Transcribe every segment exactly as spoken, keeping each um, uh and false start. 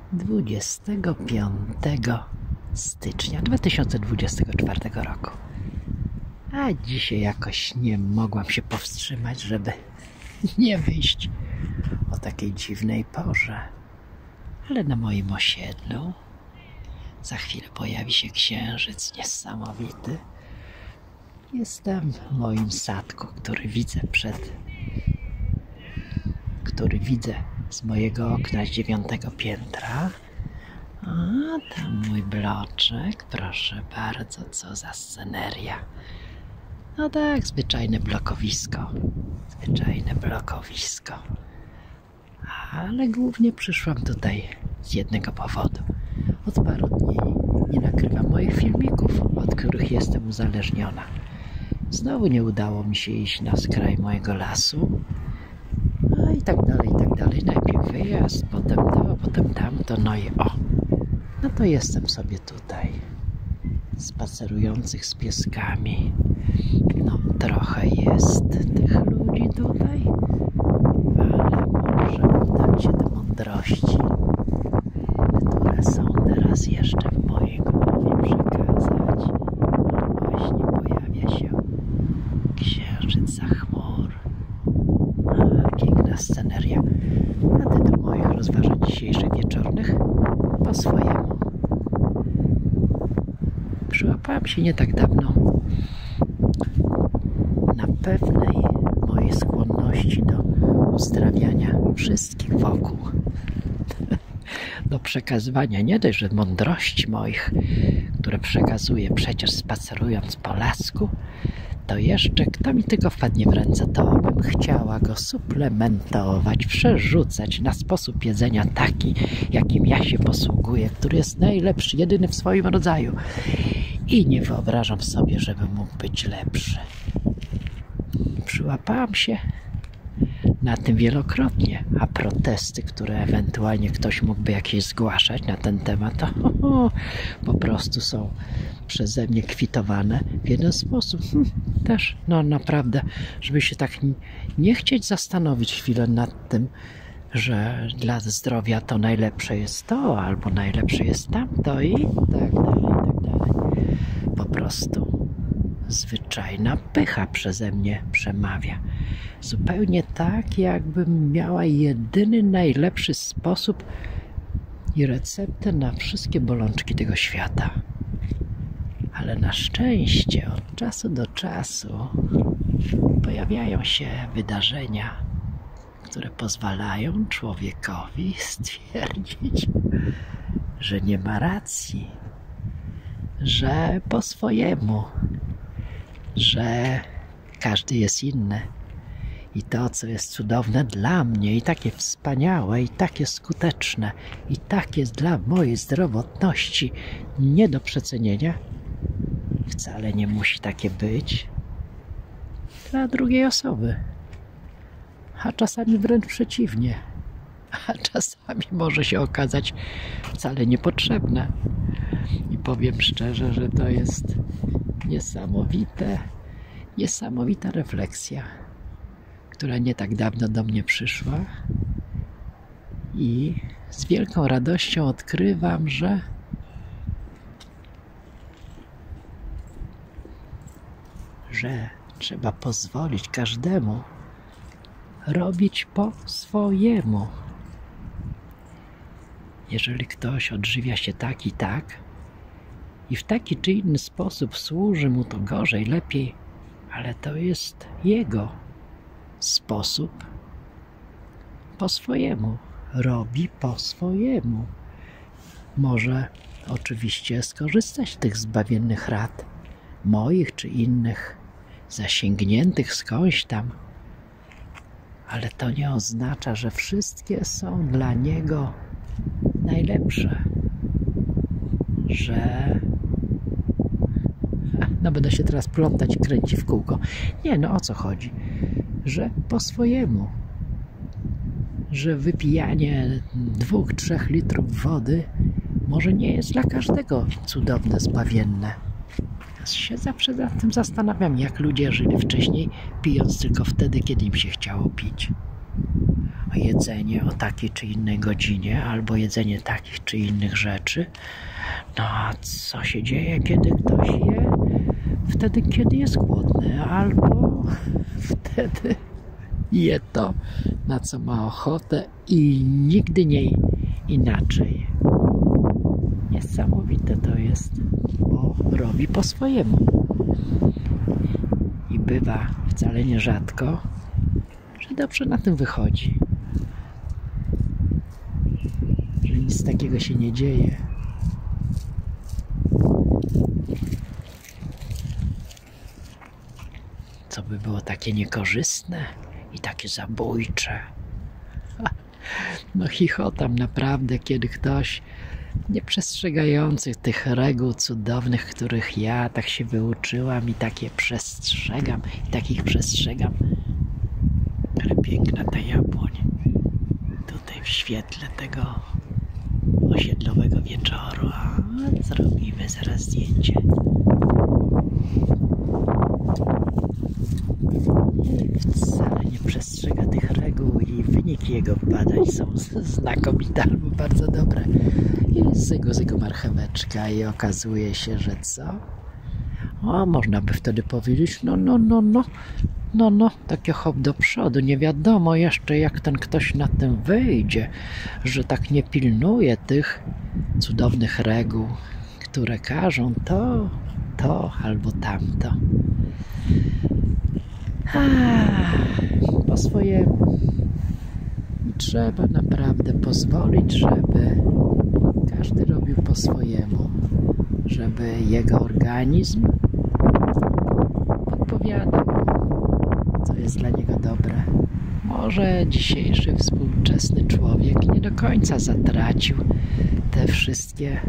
dwudziestego piątego stycznia dwa tysiące dwudziestego czwartego roku. A dzisiaj jakoś nie mogłam się powstrzymać, żeby nie wyjść o takiej dziwnej porze. Ale na moim osiedlu za chwilę pojawi się księżyc niesamowity. Jestem w moim sadku, który widzę przed... który widzę z mojego okna z dziewiątego piętra. A tam mój bloczek, proszę bardzo, co za sceneria. No tak, zwyczajne blokowisko, zwyczajne blokowisko. Ale głównie przyszłam tutaj z jednego powodu. Od paru dni nie nagrywam moich filmików, od których jestem uzależniona. Znowu nie udało mi się iść na skraj mojego lasu. No i tak dalej, i tak dalej. Najpierw wyjazd, potem to, potem tamto, no i o. No to jestem sobie tutaj, spacerujących z pieskami. No trochę jest tych ludzi tutaj, ale może udam się do mądrości, które są teraz jeszcze w mojej głowie przekazać. Właśnie pojawia się księżyc za chmur. A, piękna sceneria. A tytuł moich rozważań dzisiejszych wieczornych po swojemu. Przyłapałam się nie tak dawno na pewnej mojej skłonności do uzdrawiania wszystkich wokół. Do przekazywania nie dość, że mądrości moich, które przekazuję przecież spacerując po lasku, to jeszcze kto mi tylko wpadnie w ręce, to bym chciała go suplementować, przerzucać na sposób jedzenia taki, jakim ja się posługuję, który jest najlepszy, jedyny w swoim rodzaju. I nie wyobrażam sobie, żeby mógł być lepszy. Przyłapałam się na tym wielokrotnie, a protesty, które ewentualnie ktoś mógłby jakieś zgłaszać na ten temat, to ho, ho, po prostu są przeze mnie kwitowane w jeden sposób. Hm, też, no naprawdę, żeby się tak nie chcieć zastanowić chwilę nad tym, że dla zdrowia to najlepsze jest to, albo najlepsze jest tamto i tak dalej, i tak dalej. Po prostu zwyczajna pycha przeze mnie przemawia. Zupełnie tak, jakbym miała jedyny, najlepszy sposób i receptę na wszystkie bolączki tego świata. Ale na szczęście od czasu do czasu pojawiają się wydarzenia, które pozwalają człowiekowi stwierdzić, że nie ma racji, że po swojemu, że każdy jest inny i to, co jest cudowne dla mnie i takie wspaniałe i takie skuteczne i takie dla mojej zdrowotności nie do przecenienia, wcale nie musi takie być dla drugiej osoby, a czasami wręcz przeciwnie, a czasami może się okazać wcale niepotrzebne. I powiem szczerze, że to jest niesamowite, niesamowita refleksja, która nie tak dawno do mnie przyszła i z wielką radością odkrywam, że że trzeba pozwolić każdemu robić po swojemu. Jeżeli ktoś odżywia się tak i tak i w taki czy inny sposób służy mu to gorzej, lepiej, ale to jest jego sposób po swojemu. Robi po swojemu. Może oczywiście skorzystać z tych zbawiennych rad, moich czy innych, zasięgniętych skądś tam, ale to nie oznacza, że wszystkie są dla niego najlepsze, że no będę się teraz plątać i kręcić w kółko. Nie, no o co chodzi? Że po swojemu, że wypijanie dwóch, trzech litrów wody może nie jest dla każdego cudowne, zbawienne. Ja się zawsze nad tym zastanawiam, jak ludzie żyli wcześniej, pijąc tylko wtedy, kiedy im się chciało pić. o jedzenie o takiej czy innej godzinie, albo jedzenie takich czy innych rzeczy. No a co się dzieje, kiedy ktoś je? Wtedy, kiedy jest głodny, albo wtedy je to, na co ma ochotę i nigdy nie inaczej. Niesamowite to jest, bo robi po swojemu. I bywa wcale nie rzadko, że dobrze na tym wychodzi. Że nic takiego się nie dzieje. Co by było takie niekorzystne i takie zabójcze. No chichotam naprawdę, kiedy ktoś nieprzestrzegający tych reguł cudownych, których ja tak się wyuczyłam i takie przestrzegam, i takich przestrzegam. Ale piękna ta jabłoń. Tutaj w świetle tego osiedlowego wieczoru. A zrobimy zaraz zdjęcie. Wcale nie przestrzega tych reguł i wyniki jego badań są znakomite albo bardzo dobre. I zygu, zygu marcheweczka i okazuje się, że co? O, można by wtedy powiedzieć, no, no, no, no, no, no, takie hop do przodu. Nie wiadomo jeszcze, jak ten ktoś na tym wyjdzie, że tak nie pilnuje tych cudownych reguł, które każą to, to albo tamto. Po swojemu. I trzeba naprawdę pozwolić, żeby każdy robił po swojemu, żeby jego organizm podpowiadał, co jest dla niego dobre. Może dzisiejszy współczesny człowiek nie do końca zatracił te wszystkie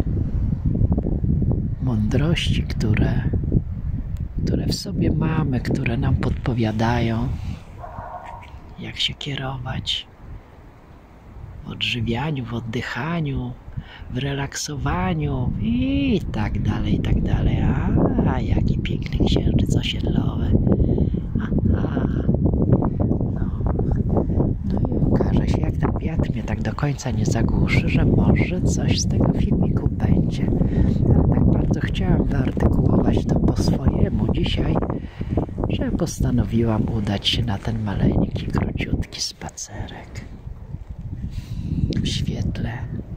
mądrości, które które w sobie mamy, które nam podpowiadają, jak się kierować w odżywianiu, w oddychaniu, w relaksowaniu i tak dalej, i tak dalej. A, a jaki piękny księżyc osiedlowy. Aha. No. No i okaże się, jak ten wiatr mnie tak do końca nie zagłuszy, że może coś z tego filmiku będzie. Ale tak bardzo chciałam wyartykułować to po swojemu dzisiaj, że postanowiłam udać się na ten maleńki, króciutki spacerek w świetle.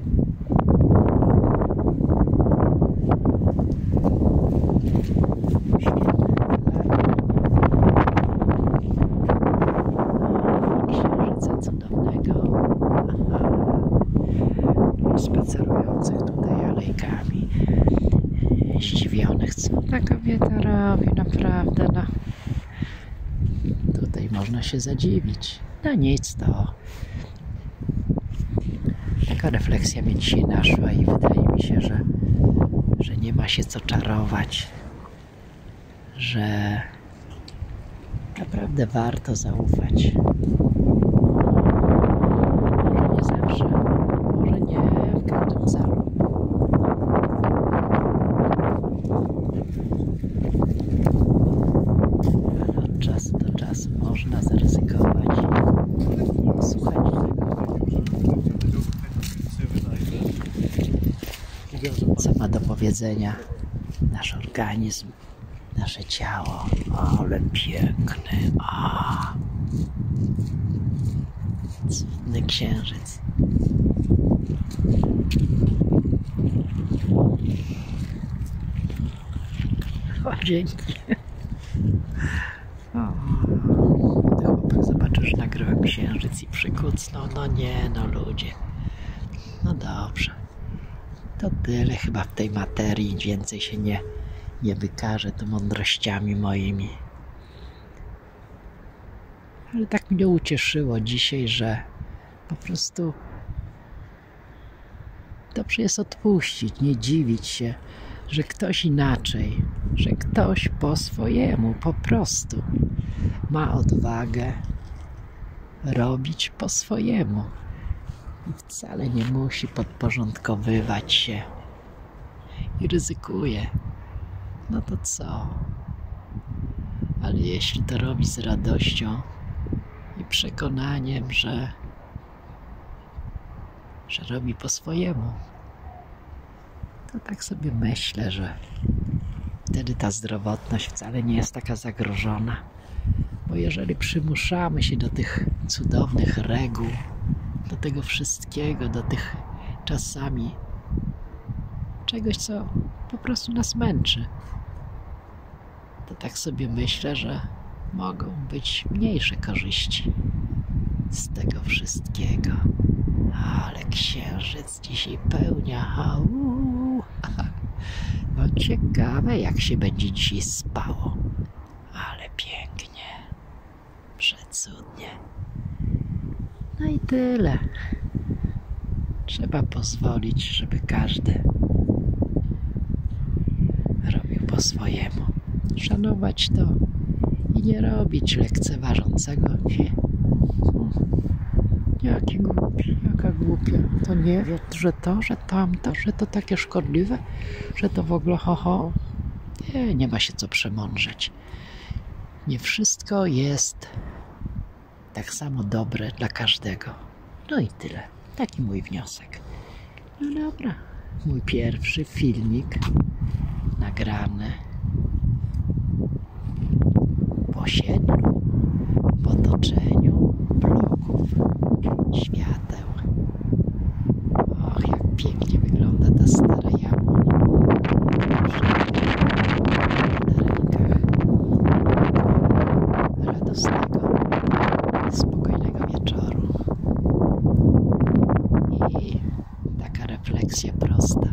W świetle księżyca cudownego. Aha. Spacerujących tutaj alejkami. Zdziwionych, co ta kobieta robi, naprawdę, no. Tutaj można się zadziwić. No nic, to taka refleksja mnie dzisiaj naszła i wydaje mi się, że, że nie ma się co czarować, że naprawdę warto zaufać. Może nie zawsze, może nie w każdym celu. Ale od czasu do czasu można zaryzykować i posłuchać tego, co ma do powiedzenia nasz organizm, nasze ciało. Ale piękny, a cudny księżyc. O, dzięki. O, chłopak zobaczył, że nagrywam księżyc i przykucnął. No nie, no ludzie. No dobrze. To tyle chyba w tej materii. Więcej się nie, nie wykażę tu mądrościami moimi. Ale tak mnie ucieszyło dzisiaj, że po prostu dobrze jest odpuścić, nie dziwić się, że ktoś inaczej, że ktoś po swojemu po prostu ma odwagę robić po swojemu i wcale nie musi podporządkowywać się i ryzykuje. No to co? Ale jeśli to robi z radością i przekonaniem, że że robi po swojemu. To tak sobie myślę, że wtedy ta zdrowotność wcale nie jest taka zagrożona. Bo jeżeli przymuszamy się do tych cudownych reguł, do tego wszystkiego, do tych czasami czegoś, co po prostu nas męczy, to tak sobie myślę, że mogą być mniejsze korzyści z tego wszystkiego. Ale księżyc dzisiaj pełnia. Au. No ciekawe, jak się będzie dzisiaj spało. Ale pięknie. Przecudnie. No i tyle. Trzeba pozwolić, żeby każdy robił po swojemu. Szanować to i nie robić lekceważącego. Nie. Jaki głupi, jaka głupia. To nie wie, że to, że tamto, że to takie szkodliwe, że to w ogóle ho, ho. Nie, nie ma się co przemądrzeć. Nie wszystko jest tak samo dobre dla każdego. No i tyle. Taki mój wniosek. No dobra. Mój pierwszy filmik nagrany po osiedlu, w otoczeniu bloków, świateł. Och, jak pięknie wygląda ta stara jabłoń. Na rękach. Radosnego, spokojnego wieczoru. I taka refleksja prosta.